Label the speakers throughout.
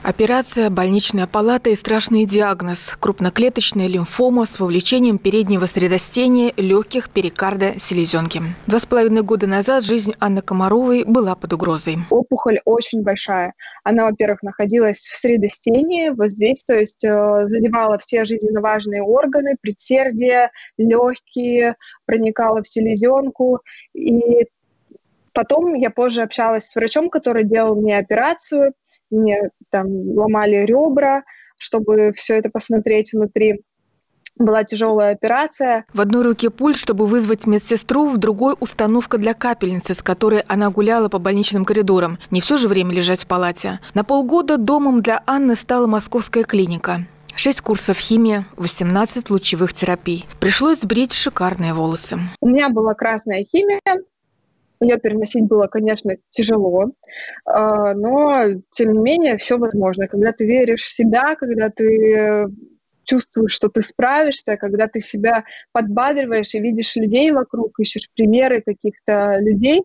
Speaker 1: Операция, больничная палата и страшный диагноз – крупноклеточная лимфома с вовлечением переднего средостения, легких, перикарда, селезенки. 2,5 года назад жизнь Анны Комаровой была под угрозой.
Speaker 2: Опухоль очень большая. Она, во-первых, находилась в средостении, вот здесь, то есть задевала все жизненно важные органы, предсердие, легкие, проникала в селезенку. И потом я позже общалась с врачом, который делал мне операцию. Мне там ломали ребра, чтобы все это посмотреть внутри. Была тяжелая операция.
Speaker 1: В одной руке пульт, чтобы вызвать медсестру, в другой – установка для капельницы, с которой она гуляла по больничным коридорам. Не все же время лежать в палате. На полгода домом для Анны стала московская клиника. 6 курсов химии, 18 лучевых терапий. Пришлось сбрить шикарные волосы.
Speaker 2: У меня была красная химия. Ее переносить было, конечно, тяжело, но, тем не менее, все возможно. Когда ты веришь в себя, когда ты чувствуешь, что ты справишься, когда ты себя подбадриваешь и видишь людей вокруг, ищешь примеры каких-то людей,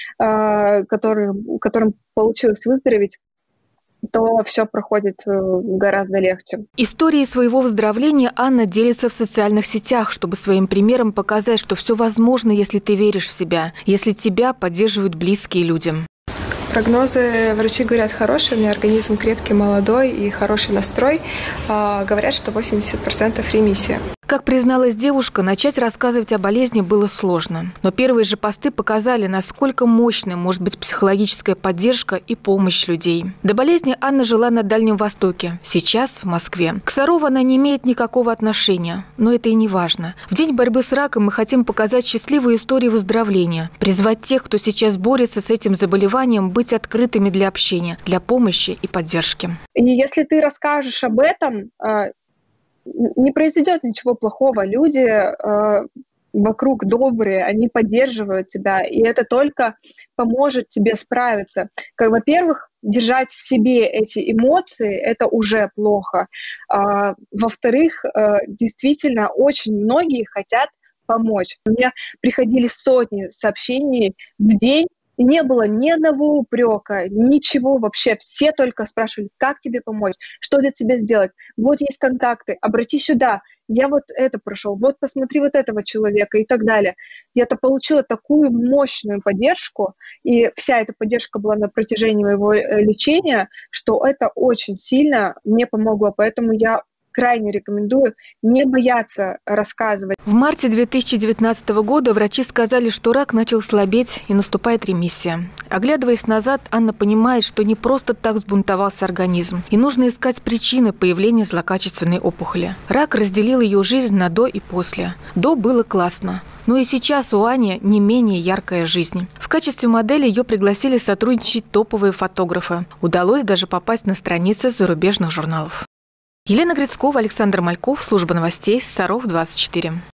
Speaker 2: которым получилось выздороветь, то все проходит гораздо легче.
Speaker 1: Историей своего выздоровления Анна делится в социальных сетях, чтобы своим примером показать, что все возможно, если ты веришь в себя, если тебя поддерживают близкие люди.
Speaker 3: Прогнозы врачи говорят хорошие, у меня организм крепкий, молодой и хороший настрой. Говорят, что 80% ремиссия.
Speaker 1: Как призналась девушка, начать рассказывать о болезни было сложно. Но первые же посты показали, насколько мощной может быть психологическая поддержка и помощь людей. До болезни Анна жила на Дальнем Востоке, сейчас в Москве. К Сарову она не имеет никакого отношения, но это и не важно. В день борьбы с раком мы хотим показать счастливые истории выздоровления, призвать тех, кто сейчас борется с этим заболеванием, быть открытыми для общения, для помощи и поддержки.
Speaker 2: И если ты расскажешь об этом, не произойдет ничего плохого. Люди вокруг добрые, они поддерживают тебя, и это только поможет тебе справиться. Во-первых, держать в себе эти эмоции – это уже плохо. Во-вторых, действительно, очень многие хотят помочь. Мне приходили сотни сообщений в день, и не было ни одного упрека, ничего вообще. Все только спрашивали, как тебе помочь, что для тебя сделать. Вот есть контакты, обратись сюда. Я вот это прошел, вот посмотри вот этого человека и так далее. Я-то получила такую мощную поддержку, и вся эта поддержка была на протяжении моего лечения, что это очень сильно мне помогло. Поэтому я крайне рекомендую не бояться рассказывать.
Speaker 1: В марте 2019 года врачи сказали, что рак начал слабеть и наступает ремиссия. Оглядываясь назад, Анна понимает, что не просто так взбунтовался организм, и нужно искать причины появления злокачественной опухоли. Рак разделил ее жизнь на до и после. До было классно. Но и сейчас у Ани не менее яркая жизнь. В качестве модели ее пригласили сотрудничать топовые фотографы. Удалось даже попасть на страницы зарубежных журналов. Елена Грицкова, Александр Мальков, служба новостей, Саров 24.